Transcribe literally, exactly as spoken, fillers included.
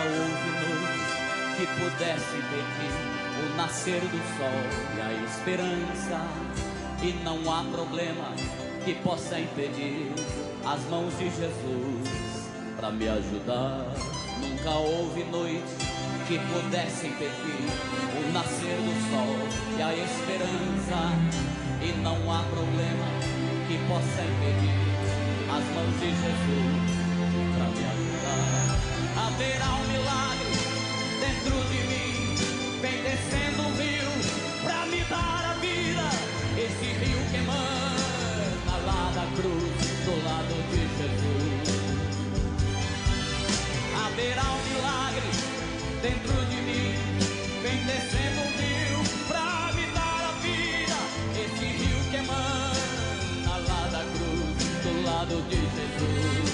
houve noite que pudesse impedir o nascer do sol e a esperança. E não há problema que possa impedir as mãos de Jesus para me ajudar. Nunca houve noite que pudesse impedir o nascer do sol e a esperança. E não há problema que possa impedir as mãos de Jesus para me ajudar. Haverá um milagre dentro de mim, vem descendo um rio pra me dar a vida. Esse rio que emana lá da cruz, do lado de Jesus. Haverá um milagre dentro de mim, vem descendo um rio pra me dar a vida. Esse rio que emana lá da cruz, do lado de Jesus.